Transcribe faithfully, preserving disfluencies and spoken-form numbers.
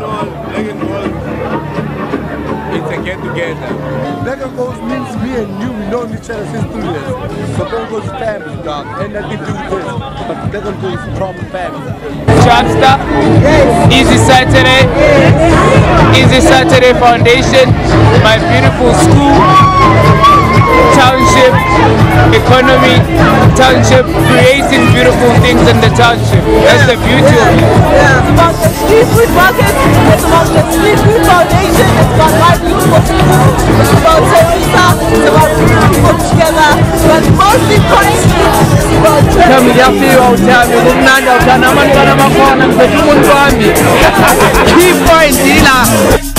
all, black and gold, it's a get together. Black and gold means me and you, we know each other since two years. So black and gold is family, dog. And nothing to do with this. But black and gold is proper family. Chapster, Easy Saturday, Easy Saturday Foundation, my beautiful school, township, economy, township, creating beautiful things in the township. That's the beauty of it. It's about the street food market, it's about the street food foundation, it's about livelihood for people, it's about Tembisa, it's about bringing people together, but mostly importantly, it's about Key point,